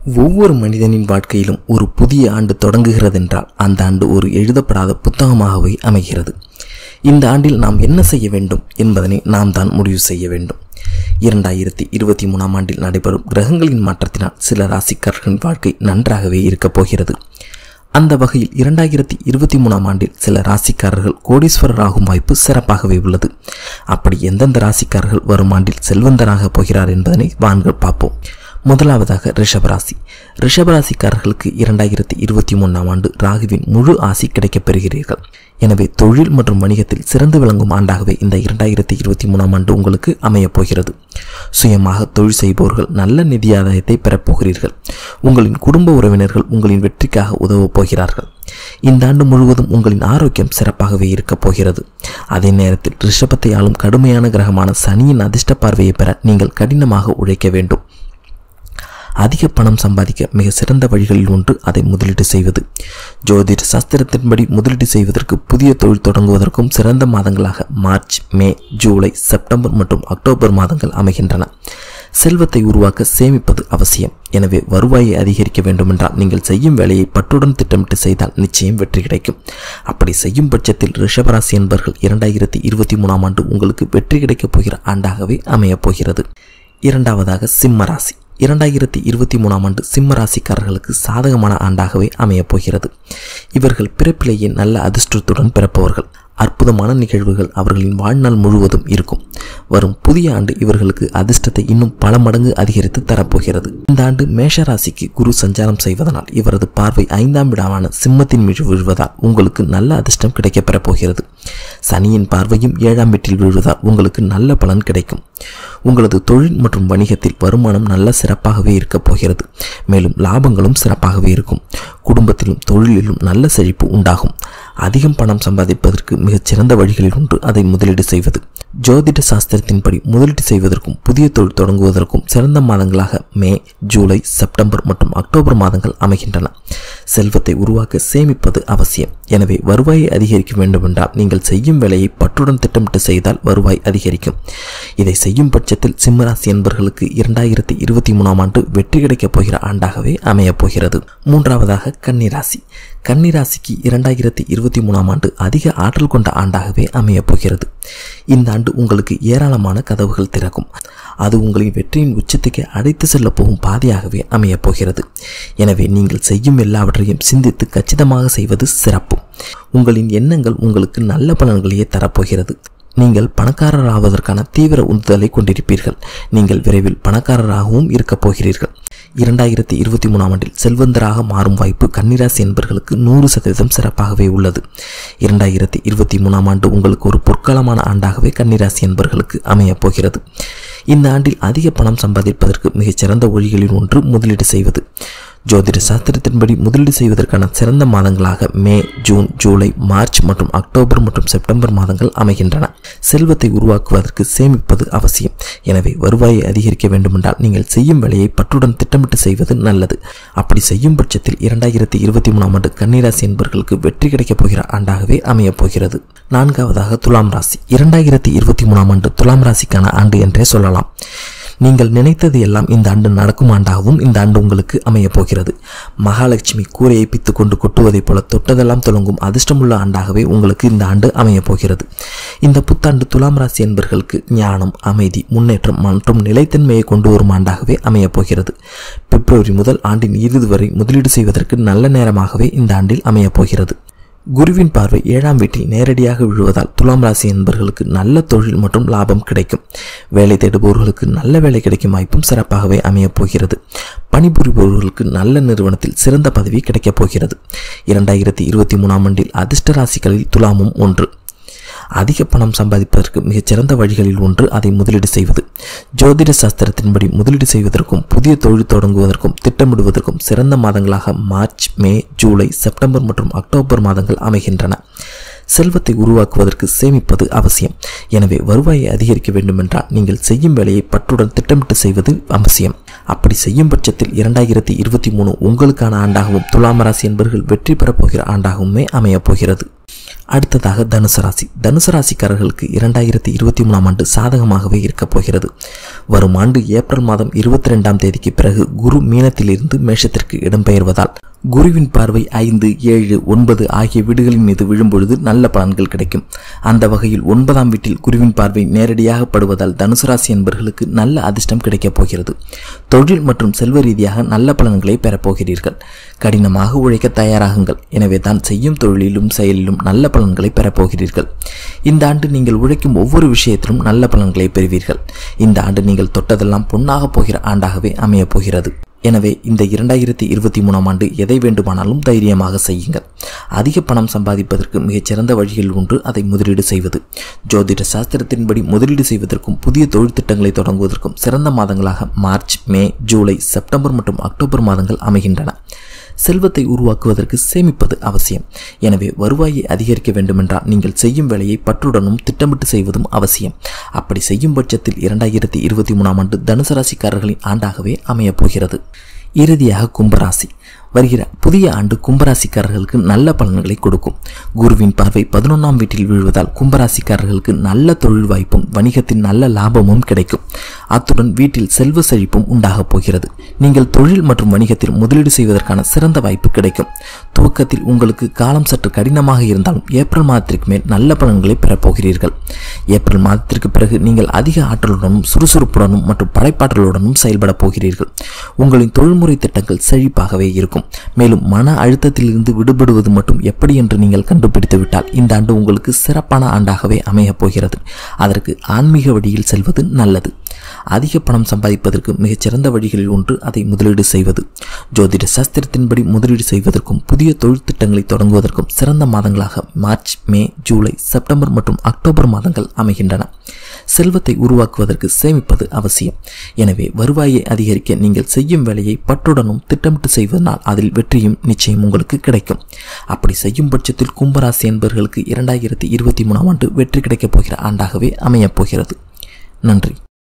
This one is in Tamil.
ஒவ்வொரு மனிதனின் வாழ்க்கையிலும் ஒரு புதிய ஆண்டு தொடங்குகிறது என்றால் அந்த ஆண்டு ஒரு எழுதப்படாத புத்தகமாகவே அமைகிறது. இந்த ஆண்டில் நாம் என்ன செய்ய வேண்டும் என்பதனை நாம் தான் முடிவு செய்ய வேண்டும். 2023ஆம் ஆண்டில் நடைபெறும் கிரகங்களின் மாற்றத்தினால் சில ராசிக்காரர்களின் வாழ்க்கை நன்றாகவே இருக்கப் போகிறது. அந்த வகையில் 2023ஆம் ஆண்டில் சில ராசிக்காரர்கள் கோடீஸ்வரர் ஆகும் வாய்ப்பு சிறப்பாகவே உள்ளது. அப்படி எந்தெந்த ராசிக்காரர்கள் வரும் ஆண்டில் செல்வந்தராக போகிறார் என்பதனை வாங்க பார்ப்போம். முதலாவதாக ரிஷபராசி. ரிஷபராசிக்காரர்களுக்கு 2023ஆம் ஆண்டு ராகுவின் முழு ஆசி கிடைக்கப் பெறுகிறீர்கள். எனவே தொழில் மற்றும் வணிகத்தில் சிறந்து விளங்கும் ஆண்டாகவே இந்த 2023ஆம் ஆண்டு உங்களுக்கு அமையப் போகிறது. சுயமாக தொழில் செய்பவர்கள் நல்ல நிதி ஆதாயத்தை பெறப்போகிறீர்கள். உங்களின் குடும்ப உறவினர்கள் உங்களின் வெற்றிக்காக உதவப் போகிறார்கள். இந்த ஆண்டு முழுவதும் உங்களின் ஆரோக்கியம் சிறப்பாகவே இருக்கப் போகிறது. அதே நேரத்தில் ரிஷபத்தை ஆளும் கடுமையான கிரகமான சனியின் அதிர்ஷ்ட பார்வையை பெற நீங்கள் கடினமாக உழைக்க வேண்டும். அதிக பணம் சம்பாதிக்க மிக சிறந்த வழிகளில் ஒன்று அதை முதலீடு செய்வது. ஜோதிட சாஸ்திரத்தின்படி முதலீடு செய்வதற்கு புதிய தொழில் தொடங்குவதற்கும் சிறந்த மாதங்களாக மார்ச், மே, ஜூலை, செப்டம்பர் மற்றும் அக்டோபர் மாதங்கள் அமைகின்றன. செல்வத்தை உருவாக்க சேமிப்பது அவசியம். எனவே வருவாயை அதிகரிக்க வேண்டுமென்றால் நீங்கள் செய்யும் வேலையை பற்றுடன் திட்டமிட்டு செய்தால் நிச்சயம் வெற்றி கிடைக்கும். அப்படி செய்யும் பட்சத்தில் ரிஷபராசி என்பவர்கள் 2023ஆம் ஆண்டு உங்களுக்கு வெற்றி கிடைக்கப் போகிற ஆண்டாகவே அமையப் போகிறது. இரண்டாவதாக சிம்மராசி. 2023ஆம் ஆண்டு சிம்ம ராசிக்காரர்களுக்கு சாதகமான ஆண்டாகவே அமையப் போகிறது. இவர்கள் பிறப்பிலேயே நல்ல அதிர்ஷ்டத்துடன் பிறப்பவர்கள். அற்புதமான நிகழ்வுகள் அவர்களின் வாழ்நாள் முழுவதும் இருக்கும். வரும் புதிய ஆண்டு இவர்களுக்கு அதிர்ஷ்டத்தை இன்னும் பல மடங்கு அதிகரித்து தரப்போகிறது. இந்த ஆண்டு மேஷராசிக்கு குரு சஞ்சாரம் செய்வதனால் இவரது பார்வை 5ஆம் இடமான சிம்மத்தின் மீது விழுவதால் உங்களுக்கு நல்ல அதிர்ஷ்டம் கிடைக்கப் பெறப்போகிறது. சனியின் பார்வையும் 7ஆம் வீட்டில் விழுவதால் உங்களுக்கு நல்ல பலன் கிடைக்கும். உங்களது தொழில் மற்றும் வணிகத்தில் வருமானம் நல்ல சிறப்பாகவே இருக்கப் போகிறது. மேலும் லாபங்களும் சிறப்பாகவே இருக்கும். குடும்பத்திலும் தொழிலிலும் நல்ல செழிப்பு உண்டாகும். அதிகம் பணம் சம்பாதிப்பதற்கு மிகச்சிறந்த வழிகளில் ஒன்று அதை முதலீடு செய்வது. ஜோதிட சாஸ்திரத்தின்படி முதலீடு செய்வதற்கும் புதிய தொழில் தொடங்குவதற்கும் சிறந்த மாதங்களாக மே, ஜூலை, செப்டம்பர் மற்றும் அக்டோபர் மாதங்கள் அமைகின்றன. செல்வத்தை உருவாக்க சேமிப்பது அவசியம். எனவே வருவாயை அதிகரிக்க வேண்டுமென்றால் நீங்கள் செய்யும் வேலையை பற்றுடன் திட்டமிட்டு செய்தால் வருவாய் அதிகரிக்கும். இதை செய்யும் பட்சத்தில் சிம்மராசி என்பவர்களுக்கு 2023ஆம் ஆண்டு வெற்றி கிடைக்கப் போகிற ஆண்டாகவே அமையப் போகிறது. மூன்றாவதாக கன்னிராசி. கன்னிராசிக்கு 2023ஆம் ஆண்டு அதிக ஆற்றல் கொண்ட ஆண்டாகவே அமையப் போகிறது. இந்த ஆண்டு உங்களுக்கு ஏராளமான கதவுகள் திறக்கும். அது உங்களின் வெற்றியின் உச்சத்துக்கு அழைத்து செல்ல போகும் பாதையாகவே அமையப் போகிறது. எனவே நீங்கள் செய்யும் எல்லாவற்றையும் சிந்தித்து கச்சிதமாக செய்வது சிறப்பு. உங்களின் எண்ணங்கள் உங்களுக்கு நல்ல பலன்களையே தரப்போகிறது. நீங்கள் பணக்காரர் ஆவதற்கான தீவிர உந்துதலை கொண்டிருப்பீர்கள். நீங்கள் விரைவில் பணக்காரராகவும் இருக்கப் போகிறீர்கள். 2023ஆம் ஆண்டில் செல்வந்தராக மாறும் வாய்ப்பு கன்னிராசி என்பவர்களுக்கு 100% சிறப்பாகவே உள்ளது. 2023ஆம் ஆண்டு உங்களுக்கு ஒரு பொற்காலமான ஆண்டாகவே கன்னிராசி என்பவர்களுக்கு அமையப் போகிறது. இந்த ஆண்டில் அதிக பணம் சம்பாதிப்பதற்கு மிகச்சிறந்த வழிகளில் ஒன்று முதலீடு செய்வது. ஜோதிட சாஸ்திரத்தின்படி முதலீடு செய்வதற்கான சிறந்த மாதங்களாக மே, ஜூன், ஜூலை, மார்ச் மற்றும் அக்டோபர் மற்றும் செப்டம்பர் மாதங்கள் அமைகின்றன. செல்வத்தை உருவாக்குவதற்கு சேமிப்பது அவசியம். எனவே வருவாயை அதிகரிக்க வேண்டுமென்றால் நீங்கள் செய்யும் வேலையை பற்றுடன் திட்டமிட்டு செய்வது நல்லது. அப்படி செய்யும் பட்சத்தில் 2023ஆம் ஆண்டு கன்னிராசி என்பவர்களுக்கு வெற்றி கிடைக்கப் போகிற ஆண்டாகவே அமையப் போகிறது. நான்காவதாக துலாம் ராசி. 2023ஆம் ஆண்டு துலாம் ராசிக்கான ஆண்டு என்றே சொல்லலாம். நீங்கள் நினைத்தது எல்லாம் இந்த ஆண்டு நடக்கும் ஆண்டாகவும் இந்த ஆண்டு உங்களுக்கு அமையப் போகிறது. மகாலட்சுமி கூரையை பித்துக் கொண்டு கொட்டுவதைப் போல தொட்டதெல்லாம் தொடங்கும் அதிர்ஷ்டமுள்ள ஆண்டாகவே உங்களுக்கு இந்த ஆண்டு அமையப் போகிறது. இந்த புத்தாண்டு துலாம் ராசி என்பவர்களுக்கு ஞானம், அமைதி, முன்னேற்றம் மற்றும் நிலைத்தன்மையை கொண்டு வரும் ஆண்டாகவே அமையப் போகிறது. பிப்ரவரி முதல் ஆண்டின் இறுதி வரை முதலீடு செய்வதற்கு நல்ல நேரமாகவே இந்த ஆண்டில் அமையப் போகிறது. குருவின் பார்வை 7ஆம் வீட்டில் நேரடியாக விழுவதால் துலாம் ராசி என்பவர்களுக்கு நல்ல தொழில் மற்றும் லாபம் கிடைக்கும். வேலை தேடுபவர்களுக்கு நல்ல வேலை கிடைக்கும் வாய்ப்பும் சிறப்பாகவே அமையப் போகிறது. பணிபுரிபவர்களுக்கு நல்ல நிறுவனத்தில் சிறந்த பதவி கிடைக்கப் போகிறது. 2023ஆம் ஆண்டில் அதிர்ஷ்ட ராசிகளில் துலாமும் ஒன்று. அதிக பணம் சம்பாதிப்பதற்கு மிகச்சிறந்த வழிகளில் ஒன்று அதை முதலீடு செய்வது. ஜோதிட சாஸ்திரத்தின்படி முதலீடு செய்வதற்கும் புதிய தொழில் தொடங்குவதற்கும் திட்டமிடுவதற்கும் சிறந்த மாதங்களாக மார்ச், மே, ஜூலை, செப்டம்பர் மற்றும் அக்டோபர் மாதங்கள் அமைகின்றன. செல்வத்தை உருவாக்குவதற்கு சேமிப்பது அவசியம். எனவே வருவாயை அதிகரிக்க வேண்டுமென்றால் நீங்கள் செய்யும் வேலையை பற்றுடன் திட்டமிட்டு செய்வது அவசியம். அப்படி செய்யும் பட்சத்தில் 2023 உங்களுக்கான ஆண்டாகவும் துலாம் ராசி என்பவர்கள் வெற்றி பெறப் போகிற ஆண்டாகவுமே அமையப் போகிறது. அடுத்ததாக தனுசு ராசி. தனுசு ராசிக்காரர்களுக்கு 2023ஆம் ஆண்டு சாதகமாகவே இருக்கப் போகிறது. வரும் ஆண்டு ஏப்ரல் மாதம் 22ஆம் தேதிக்கு பிறகு குரு மீனத்திலிருந்து மேஷத்திற்கு இடம்பெயர்வதால் குருவின் பார்வை 5, 7, 9 ஆகிய வீடுகளின் மீது விழும்பொழுது நல்ல பலன்கள் கிடைக்கும். அந்த வகையில் 9ஆம் வீட்டில் குருவின் பார்வை நேரடியாக படுவதால் தனுசு ராசி என்பவர்களுக்கு நல்ல அதிர்ஷ்டம் கிடைக்கப் போகிறது. தொழில் மற்றும் செல்வ ரீதியாக நல்ல பலன்களை பெறப்போகிறீர்கள். கடினமாக உழைக்க தயாராகுங்கள். எனவே தான் செய்யும் தொழிலிலும் செயலிலும் நல்ல பலன்களை பெறப்போகிறீர்கள். இந்த ஆண்டு நீங்கள் உழைக்கும் ஒவ்வொரு விஷயத்திலும் நல்ல பலன்களை பெறுவீர்கள். இந்த ஆண்டு நீங்கள் தொட்டதெல்லாம் பொன்னாக போகிற ஆண்டாகவே அமையப் போகிறது. எனவே இந்த 2023ஆம் ஆண்டு எதை வேண்டுமானாலும் தைரியமாக செய்யுங்கள். அதிக பணம் சம்பாதிப்பதற்கு மிகச்சிறந்த வழிகள் ஒன்று அதை முதலீடு செய்வது. ஜோதிட சாஸ்திரத்தின்படி முதலீடு செய்வதற்கும் புதிய தொழில் திட்டங்களை தொடங்குவதற்கும் சிறந்த மாதங்களாக மார்ச், மே, ஜூலை, செப்டம்பர் மற்றும் அக்டோபர் மாதங்கள் அமைகின்றன. செல்வத்தை உருவாக்குவதற்கு சேமிப்பது அவசியம். எனவே வருவாயை அதிகரிக்க வேண்டுமென்றால் நீங்கள் செய்யும் வேலையை பற்றுடனும் திட்டமிட்டு செய்வதும் அவசியம். அப்படி செய்யும் பட்சத்தில் 2023ஆம் ஆண்டு தனுசு ராசிக்காரர்களின் ஆண்டாகவே அமையப் போகிறது. இறுதியாக கும்பராசி. வருகிற புதிய ஆண்டு கும்பராசிக்காரர்களுக்கு நல்ல பலன்களை கொடுக்கும். குருவின் பார்வை 11ஆம் வீட்டில் விழுவதால் கும்பராசிக்காரர்களுக்கு நல்ல தொழில் வாய்ப்பும் வணிகத்தின் நல்ல லாபமும் கிடைக்கும். அத்துடன் வீட்டில் செல்வ செழிப்பும் உண்டாகப் போகிறது. நீங்கள் தொழில் மற்றும் வணிகத்தில் முதலீடு செய்வதற்கான சிறந்த வாய்ப்பு கிடைக்கும். துவக்கத்தில் உங்களுக்கு காலம் சற்று கடினமாக இருந்தாலும் ஏப்ரல் மாதத்திற்கு மேல் நல்ல பலன்களை பெறப்போகிறீர்கள். ஏப்ரல் மாதத்திற்கு பிறகு நீங்கள் அதிக ஆற்றலுடனும் சுறுசுறுப்புடனும் மற்றும் படைப்பாற்றலுடனும் செயல்பட போகிறீர்கள். உங்களின் தொழில்முறை திட்டங்கள் செழிப்பாகவே இருக்கும். மேலும் மன அழுத்தத்திலிருந்து விடுபடுவது மட்டும் எப்படி என்று நீங்கள் கண்டுபிடித்து விட்டால் இந்த ஆண்டு உங்களுக்கு சிறப்பான ஆண்டாகவே அமையப் போகிறது. அதற்கு ஆன்மீக வழியில் செல்வது நல்லது. அதிக பணம் சம்பாதிப்பதற்கு மிகச்சிறந்த வழிகளில் ஒன்று அதை முதலீடு செய்வது. ஜோதிட சாஸ்திரத்தின்படி முதலீடு செய்வதற்கும் புதிய தொழில் திட்டங்களை தொடங்குவதற்கும் சிறந்த மாதங்களாக மார்ச், மே, ஜூலை, செப்டம்பர் மற்றும் அக்டோபர் மாதங்கள் அமைகின்றன. செல்வத்தை உருவாக்குவதற்கு சேமிப்பது அவசியம். எனவே வருவாயை அதிகரிக்க நீங்கள் செய்யும் வேலையை பற்றுடனும் திட்டமிட்டு செய்வதனால் அதில் வெற்றியும் நிச்சயம் உங்களுக்கு கிடைக்கும். அப்படி செய்யும் பட்சத்தில் கும்பராசி என்பவர்களுக்கு 2023ஆம் ஆண்டு வெற்றி கிடைக்கப் போகிற ஆண்டாகவே அமையப் போகிறது. நன்றி.